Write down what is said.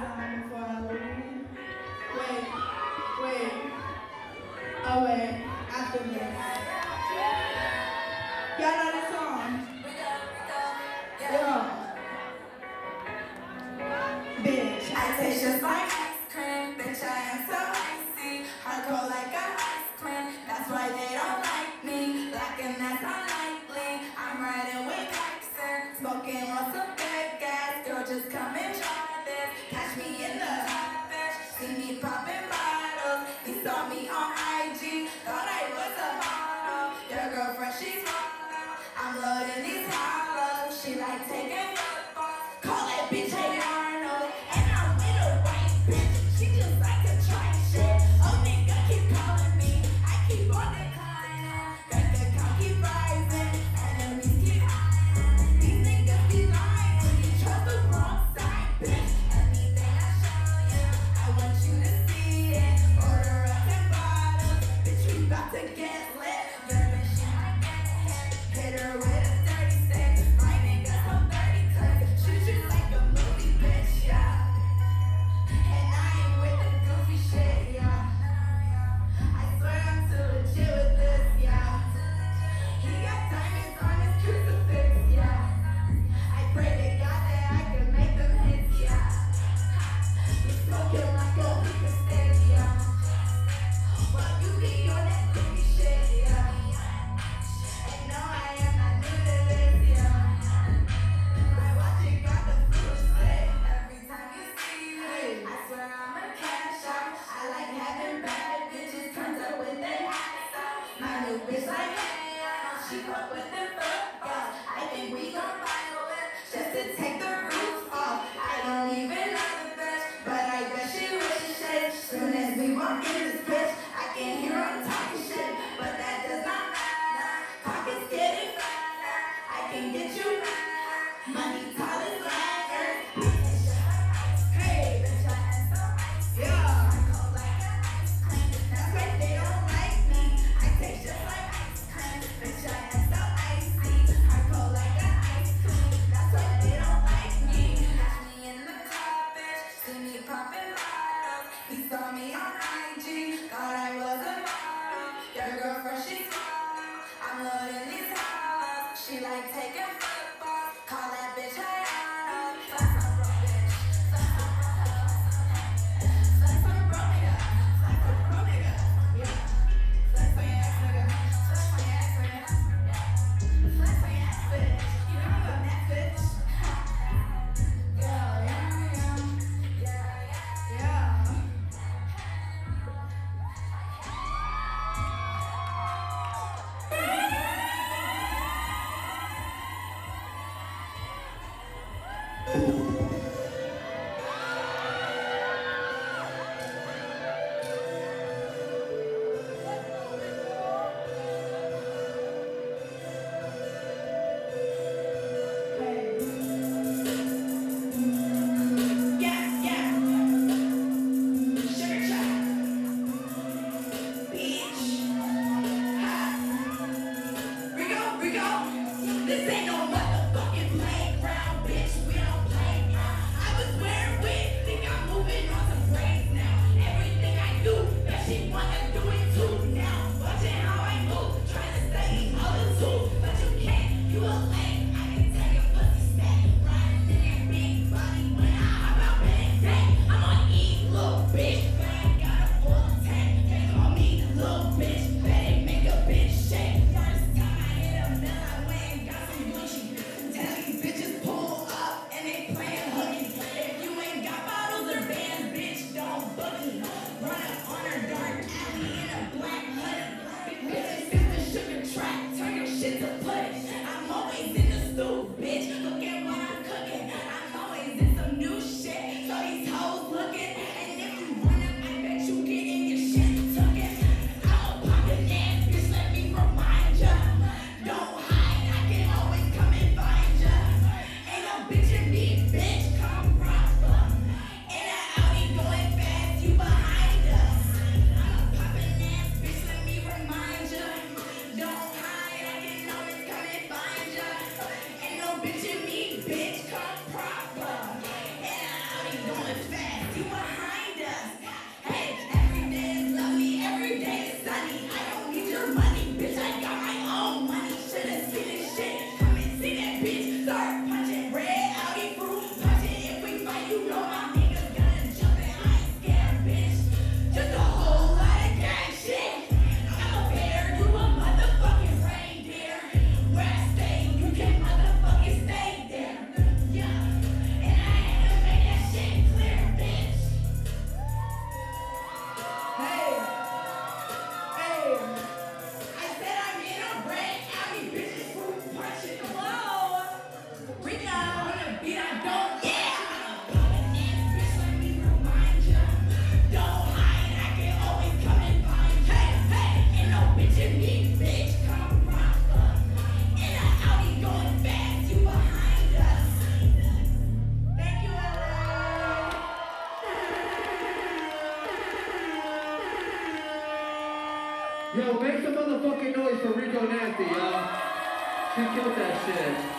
song before I leave? Wait, wait. Oh wait, after this. Y'all know this song? Yeah. Bitch, I taste just like ice cream. Bitch, I am so icy. Hardcore like a ice cream. That's why they don't like me. Black and that's unlikely. I'm riding with Tyson. Smoking lots of big gas. Girl, just come and try this. Catch me in the hot bitch. See me popping bottles. You saw me on IG. Thought I was a model. Your girlfriend, she's hollow. I'm loading these hollows. She like taking footballs. Call that bitch a Arnold. And I'm with a white bitch. She just like to try shit. Oh nigga keep calling me. I keep on declining. Bank account keep rising. Enemies keep hiding. These niggas be lying. You trust the wrong side, bitch. Anything I show you, I want you to see it. Order up and bottles. Bitch, we about to get lit. Your mission, I get hit. Hit her with a 36. My niggas on 30 clips. Shoot you like a movie, bitch, yeah. And I ain't with the goofy shit, yeah. I swear I'm too legit with this, yeah. He got diamonds on his crucifix, yeah. I pray to God that I can make them hits, yeah. We smoking like a hookah stick, yeah. While you be on that goofy shit, yeah. And no, I am not new to this, yeah. I watch it, got the food sick. Every time you see me, I swear I'm a cash out. I like having bad bitches turned up with their hats out. My new bitch like, hey, I know she fuck with them footballs. I think we gon' buy a whip just to take the roof off. I don't even know the bitch, but I bet she wishes. Soon as we walk in this bitch, I can hear her talking shit, but that does not matter. Pockets getting fatter, I can get you mad. Money tall as ladders. Hey, bitch, I am so icy. Yeah. I cold like an ice cream. That's why they don't like me. I taste just like ice cream. Bitch, I am so icy. I cold like an ice cream. That's why they don't like me. Catch me in the club, bitch. See me popping bottles. He saw me on IG. Thought I was a model. Your girlfriend, she's hollow. I'm loading these hollows. She like taking footballs. Call that bitch Ayana. Flex on bro, bitch. Flex on bro, nigga. Flex on bro, nigga. Yeah. Flex on your ass, nigga. Flex on your ass, nigga. Flex on your ass, bitch. You know I'm on that bitch. Yeah, yeah, yeah. Yeah, yeah, yeah. Yo, make some motherfucking noise for Rico Nasty, y'all. She killed that shit.